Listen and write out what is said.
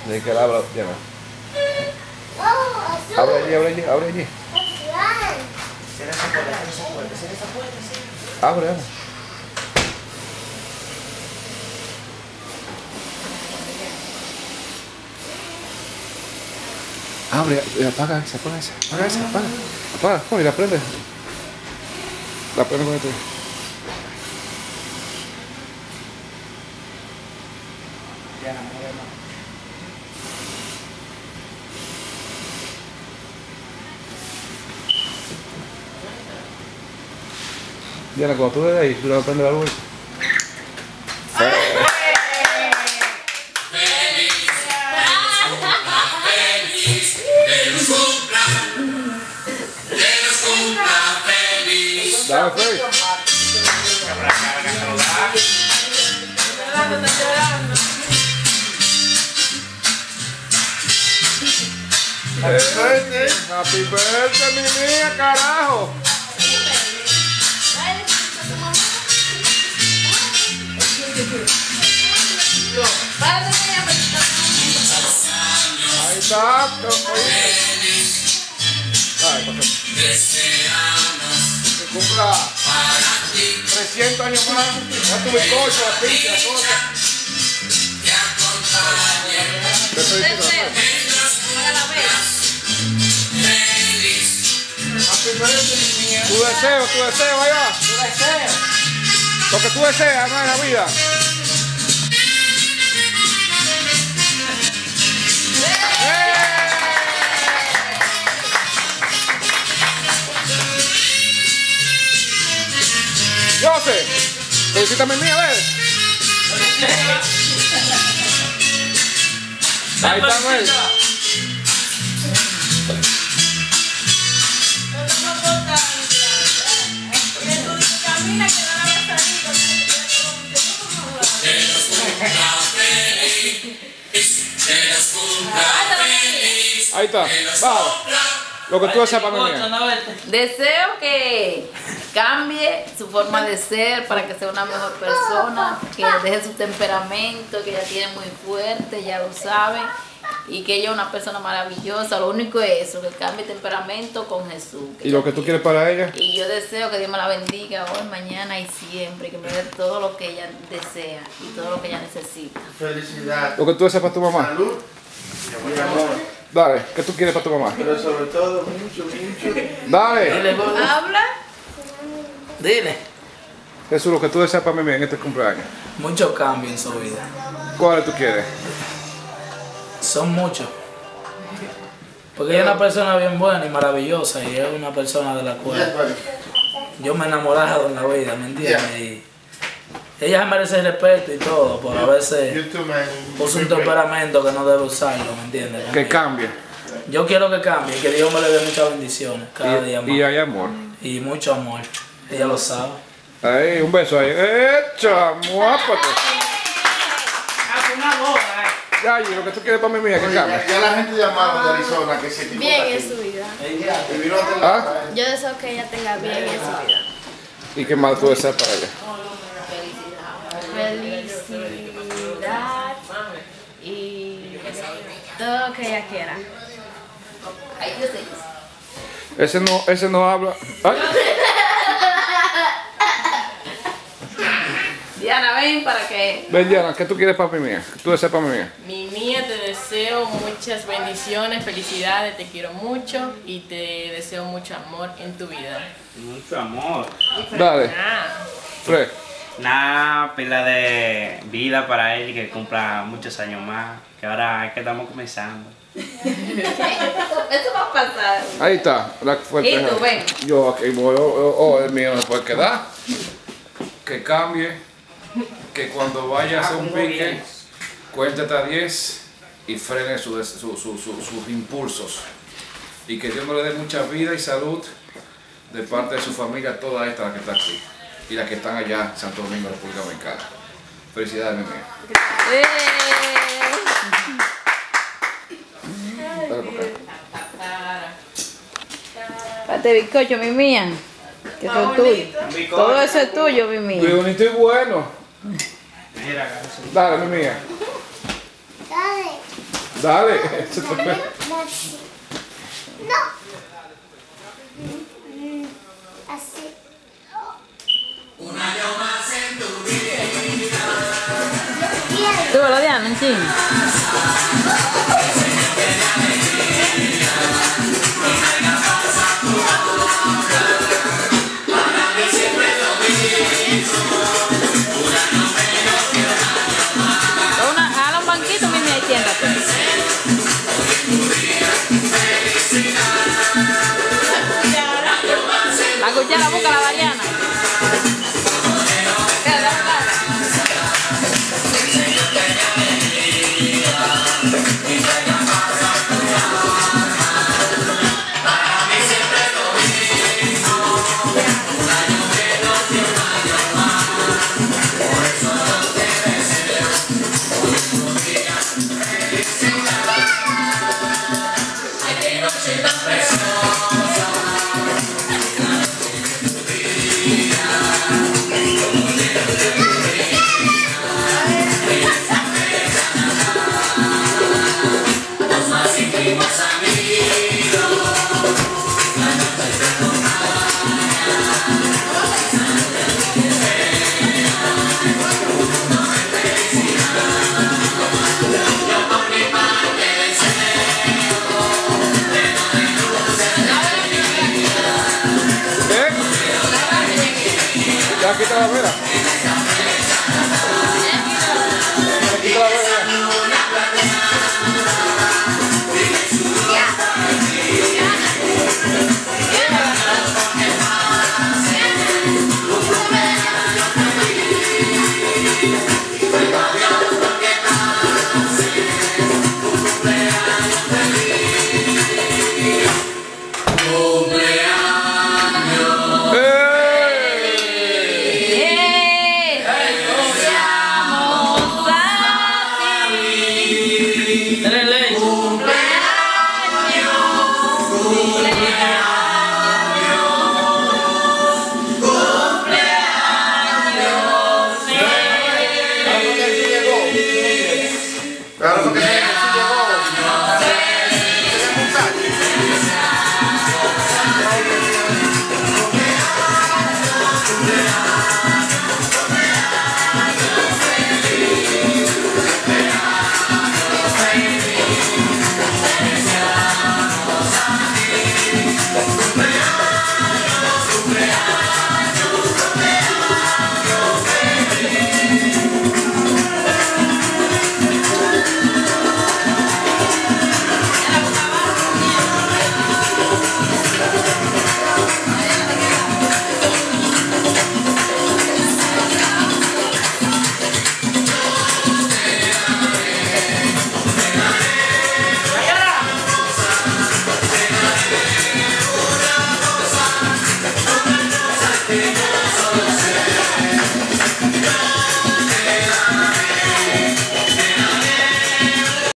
De que la abra, Diana. Abre allí, abre allí, abre allí. Cierra esa puerta, cierra esa puerta, sí. Abre, abre. Abre, apaga esa, apaga esa, apaga esa, apaga. Apaga, ¿cómo? Y la prende. La prende con esto. Diana, mueve más. Diana, cuando tú ves ahí, tú le vas a prender la luz. Dale, Freddy. Happy birthday, mi mía, carajo. Ahí está. Que cumpla 300 años más. Ya tu bizcocho, la pizza, la cosa. Te estoy diciendo. Tu deseo, ahí va. Lo que tú deseas, ¿no? En la vida. José, felicítame mía, a ver. Ahí está Noel. Ahí está, baja. Lo que tú deseas para mí. Deseo que cambie su forma de ser para que sea una mejor persona, que deje su temperamento, que ella tiene muy fuerte, ya lo sabe, y que ella es una persona maravillosa. Lo único es eso, que cambie temperamento con Jesús. ¿Y lo que tú quieres para ella? Y yo deseo que Dios me la bendiga hoy, mañana y siempre, que me dé todo lo que ella desea y todo lo que ella necesita. Felicidad. Lo que tú deseas para tu mamá. Salud. Y amor. Dale, ¿qué tú quieres para tu mamá? Pero sobre todo, mucho. Dale. Habla. Dile. Jesús, lo que tú deseas para mí en este cumpleaños. Mucho cambio en su vida. ¿Cuáles tú quieres? Son muchos. Porque ella es una persona bien buena y maravillosa y es una persona de la cual yo me he enamorado en la vida, ¿me entiendes? Y ella merece el respeto y todo, por a veces puso un temperamento que no debe usarlo, ¿me entiendes? Que cambie. Yo quiero que cambie y que Dios me le dé muchas bendiciones cada día más. Y hay amor. Y mucho amor. Ella lo sabe. Ahí, un beso ahí. ¡Echa! ¡Muápate! Ya, y lo que tú quieres para mí, mía, que cambie. Ya la gente llamaron de Arizona que se Bien en su vida. Y vino a tener ¿Ah? Yo deseo que ella tenga bien en su vida. ¿Y qué más tú deseas para ella? Felicidad y todo lo que ella quiera. Ese no habla. ¿Ay? Diana, ven para que... Ven, Diana, ¿qué tú quieres para mí, mía? ¿Qué tú deseas para mí, mía? Mi mía, te deseo muchas bendiciones, felicidades, te quiero mucho y te deseo mucho amor en tu vida. Mucho amor. Dale. Fred. Nada, pila de vida para él y que cumpla muchos años más. Que ahora es que estamos comenzando. Eso va a pasar. Ahí está. La fuerte. Y tú, ven. Yo aquí voy. El mío no se puede quedar. Que cambie. Que cuando vaya a hacer un pique, cuente hasta 10 y frene sus impulsos. Y que Dios me le dé mucha vida y salud de parte de su familia, toda esta la que está aquí. Y las que están allá en Santo Domingo, República Dominicana. Felicidades, mi mía. Dale por acá. Pate bizcocho, mi mía. Que eso es tuyo. Todo eso es tuyo, mi Muy mía. bonito y bueno. Mira, Dale, mi mía. Dale. No. Así. Súbelo, Diana, un chin. Hala un banquito, mimi, ahí siéntate. La cuchara, búscala, Dariana. Ya quita la vela. Quita la vela. Claro, porque